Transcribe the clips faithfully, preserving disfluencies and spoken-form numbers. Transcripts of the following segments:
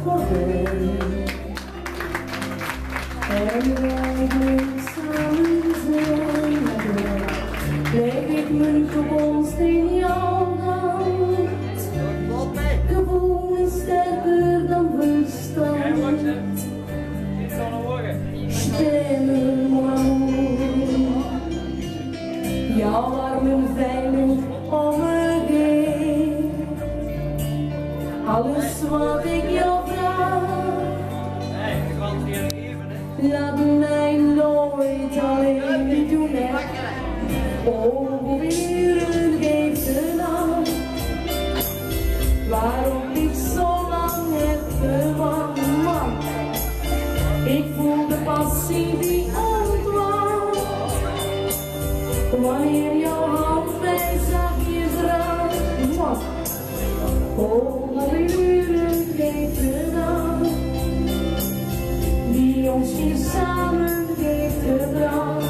voorbij. En wij samen zijn, leg ik mijn toekomst in jouw hand. Gevoel is sterker dan verstand. Stemmen man, jouw armen veilig om me heen. Alles wat ik jou vraag, laat mij nooit alleen doen. Oh, uren geeft de nacht, waarom ik zo lang heb gewacht. Ik voel de passie die ontwaakt, wanneer jouw hand mij zachtjes raakt. Oh, uren geeft de nacht, die ons hier samen heeft gebracht.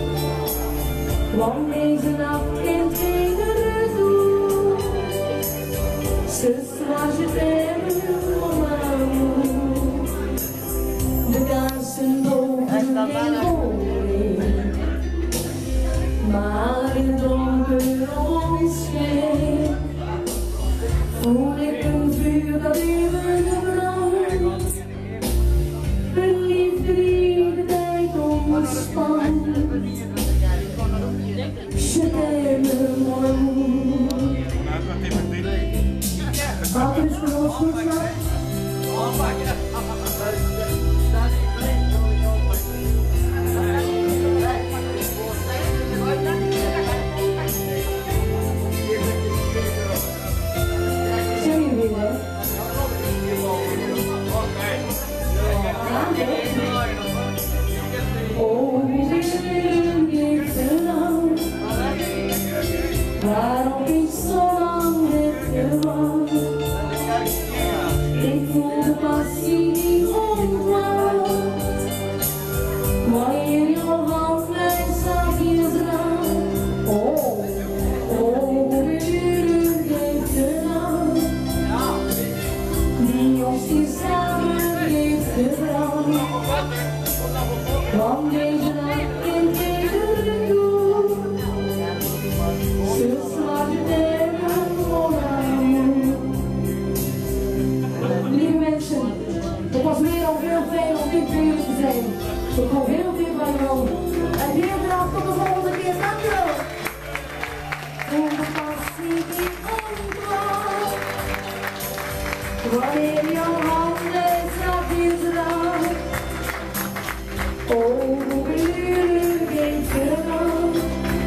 Want deze nacht kent geen retour. Ce soir je t'aime, mon amour. De kaarsen boven geen olie, maar in donker ons scheen voel ik een vuur dat eeuwig brandt. Een liefde die de tijd omspant. Je t'aime, mon amour. Wat is voor ons goed zijn? Waarom ik zo lang heb gewacht. Ik voel de passie die ontwaakt, wanneer jouw hand mij zachtjes raakt. Oh, oh, uren geeft de nacht, die ons hier samen heeft gebracht. Want deze nacht kent geen retour. Ce soir je t'aime, mon amour. Lieve mensen, het was weer al heel fijn om dit uur te zijn. Ik hoop heel veel van jou. En heel graag tot de volgende keer. Dank je wel. Voel de passie die ontwaakt, wanneer jouw handen zachtjes raakt. Oh, uren geeft de nacht,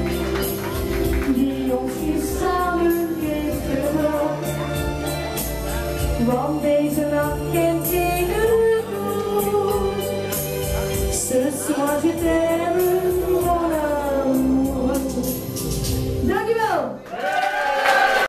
die ons hier samen heeft gebracht. Want deze nacht kent geen retour. Ce soir je t'aime.